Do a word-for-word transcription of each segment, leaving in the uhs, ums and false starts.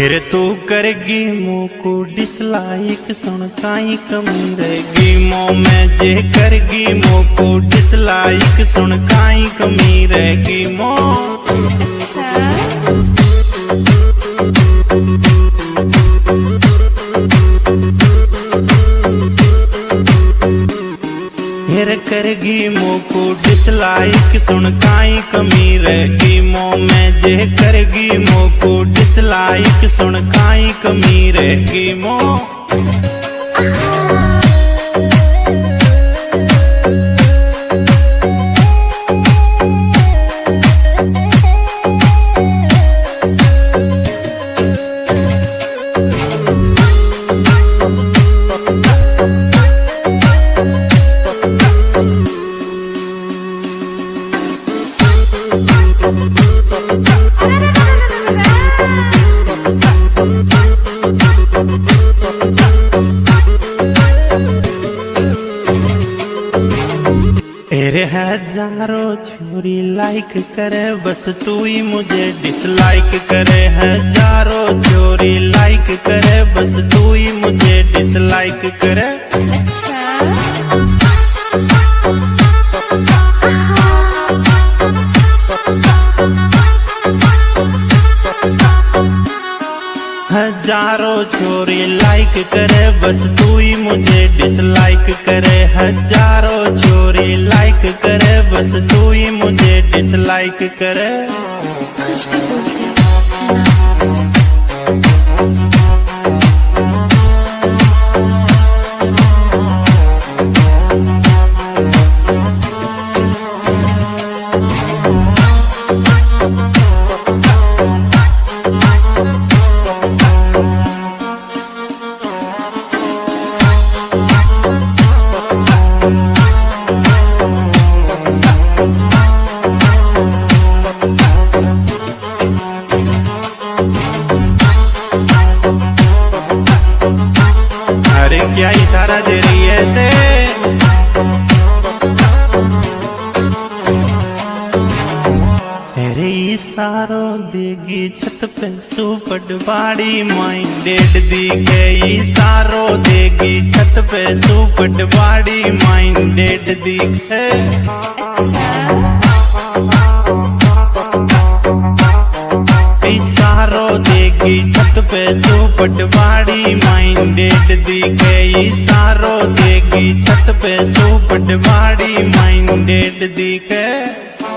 फिर तू करगी मोको डिसलाइक सुन काई कमी रहेगी मो में जे करगी मोको डिसलाइक सुन काई कमी रहेगी मो। फिर करगी मोको डिसलाइक सुन काई कमी रहेगी मो में जे करगी मोको डिसलाइक सुन काई कमी रहेगी मो। तेरे हजारों छोरी लाइक करे बस तू ही मुझे डिसलाइक करे। हजारों छोरी लाइक करे बस तू ही मुझे डिसलाइक करे। अच्छा हजारों छोरी लाइक करे बस तू ही मुझे डिसलाइक करे। हजारों छोरी लाइक करे बस तू ही मुझे डिसलाइक करे। अरे क्या इशारा दे रही है ते? तेरे इशारों देगी छत पे सुपर बाड़ी माइंडेड दी गई। इशारों देगी छत पे सुपर बाड़ी माइंडेड दी गई। इशारों देगी छत पे सुपर बाड़ी माइंडेड दी गई। इशारों देगी छत पे सुपर बाड़ी माइंडेड दी गई।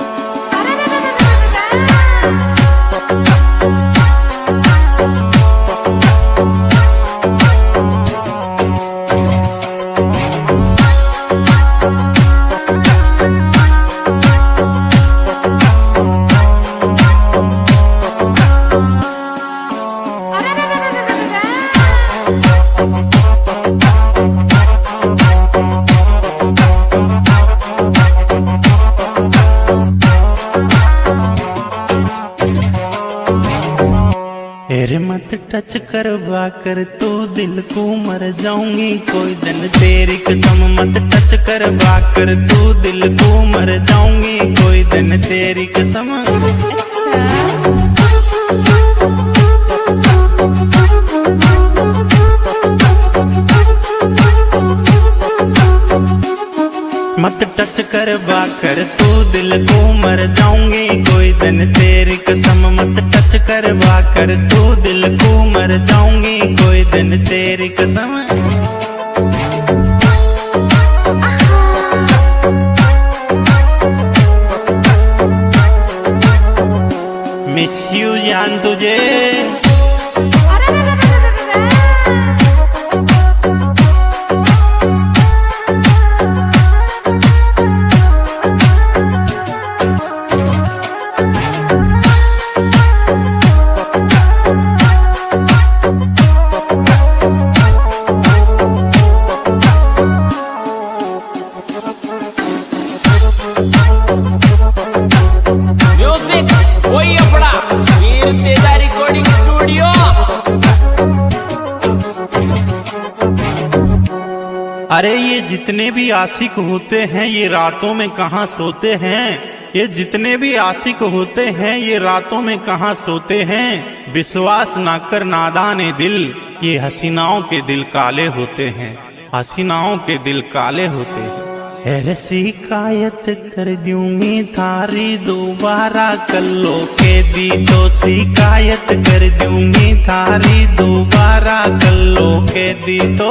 तेरे मत टच करवा कर तू दिल को मर जाऊंगी कोई दिन तेरी कसम। मत टच करवा कर तू दिल को मर जाऊंगी कोई दिन तेरी कसम। अच्छा मत टच करवा कर तू दिल को मर जाऊंगी कोई दिन तेरी कसम। मत टच करवा कर तू दिल को मर जाऊंगी कोई दिन तेरी कसम। मिस यू जान तुझे। वही अपना वीर तेजा रिकॉर्डिंग स्टूडियो। अरे ये जितने भी आशिक होते हैं ये रातों में कहाँ सोते हैं। ये जितने भी आशिक होते हैं ये रातों में कहाँ सोते हैं। विश्वास ना कर नादाने दिल, ये हसीनाओं के दिल काले होते हैं, हसीनाओं के दिल काले होते हैं। अरे शिकायत कर दूंगी थारी दोबारा कल्लो के दी तो, शिकायत कर दूंगी थारी दोबारा कल्लो के दी तो।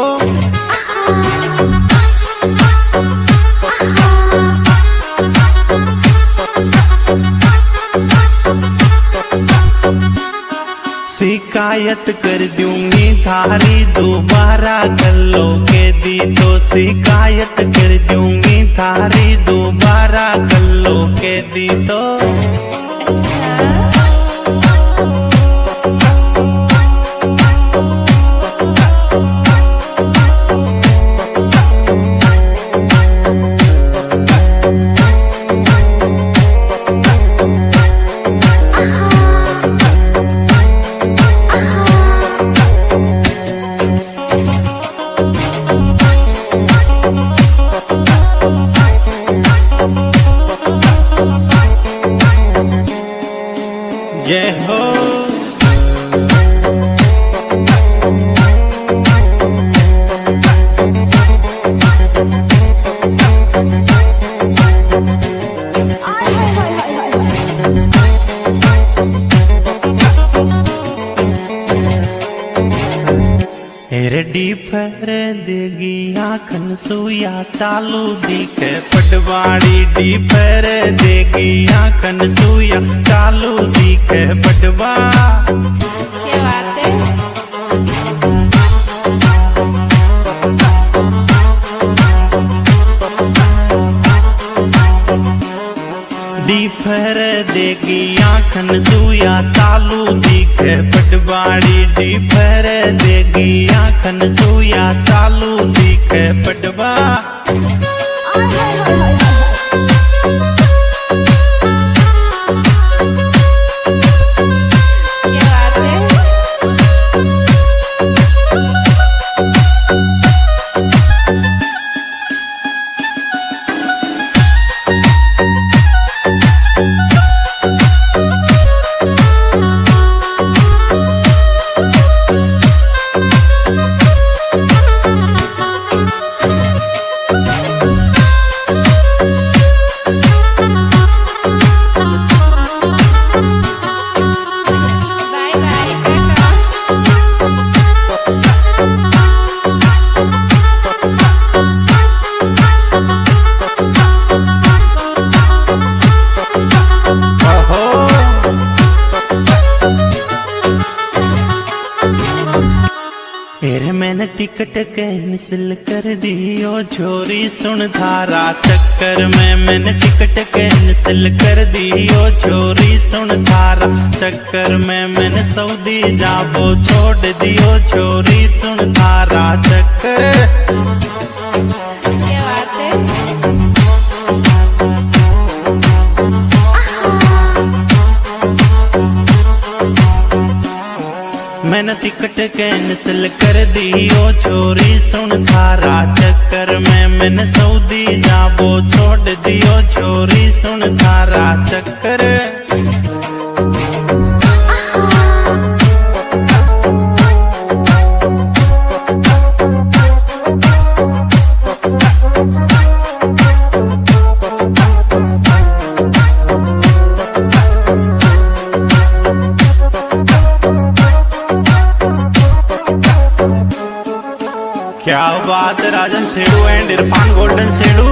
शिकायत कर दूंगी थारी दोबारा कल्लो के दी तो, शिकायत कर दूंगी थारी दोबारा कल्लो के दी तो। जय हो रेडी फर देगी आखन सुया चालू दिखे पटवाड़ी, डी फर देगी आखन सुया चालू दिखे पटवा। क्या बात है? डी फर देगी आखन सुया चालू दिखे पटवाड़ी, डी फर देगी आखन सुया चालू दिखे पटवा। क्या बात है? फिर मैंने टिकट कैंसिल कर दी ओ छोरी सुन थारा चक्कर में, मैंने टिकट कैंसिल कर दी ओ छोरी सुन थारा चक्कर में। मैंने सऊदी जाबो छोड़ दियो छोरी सुन थारा चक्कर। क्या बात है? मैंने टिकट कैंसिल कर दी ओ छोरी सुन थारा चक्कर में, मैंने सऊदी जाबो छोड़ दियो छोरी सुन थारा चक्कर। क्या बात है राजन सेडू एंड इरफान गोल्डन सेडू।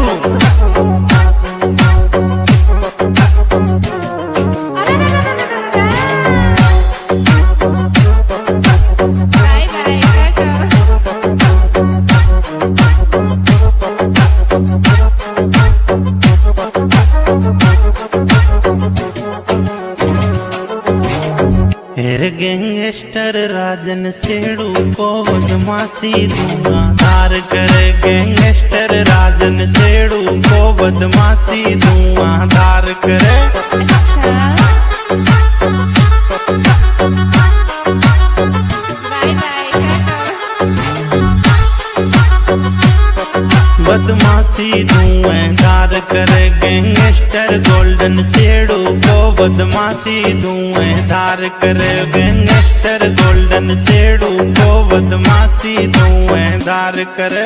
Bye bye tata. हेर गैंगस्टर राजन सेडू को बदमाशी धुआंधार करे, गैंगस्टर राजन सेडू को बदमाशी धुआंधार करे। अच्छा बाय बाय टाटा। बदमाशी बदमाशी धुएंधार करे गैंगस्टर गोल्डन शेडू को बदमाशी धुएंधार करे गैंगस्टर गोल्डन शेडू को बदमाशी धुएंधार करे।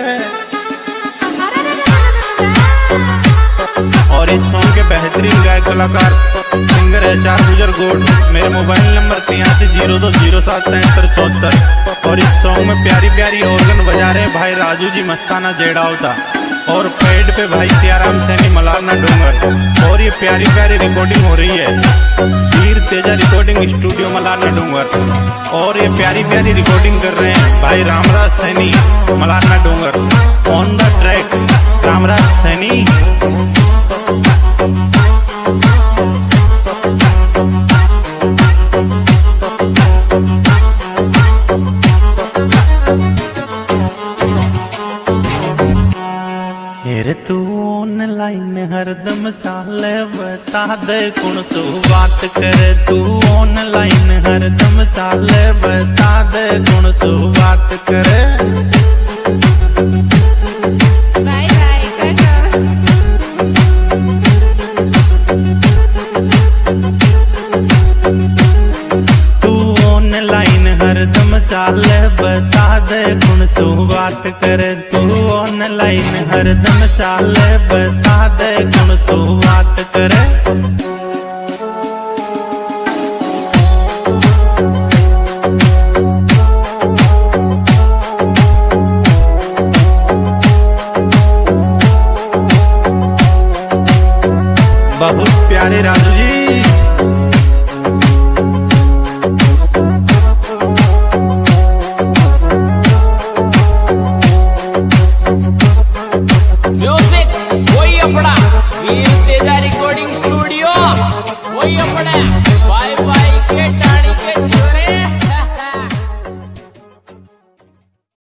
और इस सॉन्ग के बेहतरीन गायक कलाकार सिंगर एच आर गुजर गोड। मेरे मोबाइल नंबर तिरासी जीरो दो जीरो सात तैहत्तर चौहत्तर। और इस सॉन्ग में प्यारी प्यारी ऑर्गन बजा रहे भाई राजू जी मस्ताना जेड़ावता। और पैड पे भाई सियाराम सैनी मलारना डूंगर। और ये प्यारी प्यारी रिकॉर्डिंग हो रही है वीर तेजा रिकॉर्डिंग स्टूडियो मलारना डूंगर। और ये प्यारी प्यारी रिकॉर्डिंग कर रहे हैं भाई Ramraj Saini Malarna Doongar. On the track Ramraj Saini. रे तू ऑनलाइन हरदम चाले बता दे कौन तू बात करे। तू ऑनलाइन हरदम चाले बता दे कौन तू बात करे। बाय बाय टाटा। तू ऑनलाइन हरदम चाले बता दे कौन तू बात करे। तू ऑनलाइन हरदम चाले बता दे कौन तू बात करे। बहुत प्यारे राजू जी